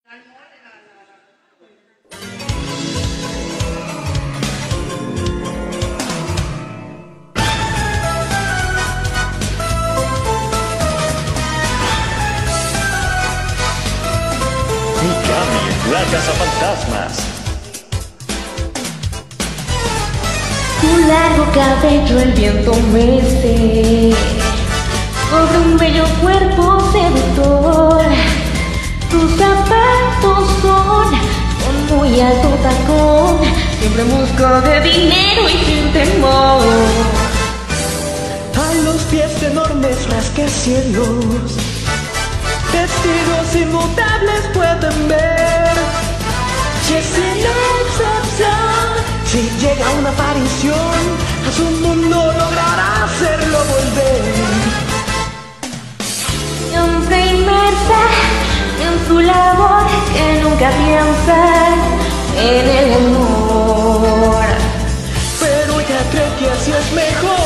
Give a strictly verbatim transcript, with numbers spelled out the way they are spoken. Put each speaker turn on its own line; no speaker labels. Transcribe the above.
Mikami, la cazafantasmas.
Tu largo cabello el viento mece sobre un bello cuerpo seductor. Tus zapatos son con muy alto tacón, siempre en busca de dinero y sin temor.
A los pies enormes rascacielos, vestidos inmutables pueden ver. Si es la excepción, si llega una aparición, a su mundo logrará hacerlo volver.
Siempre inmersa en su labor, que nunca piensa en el amor.
Pero ella cree que así es mejor.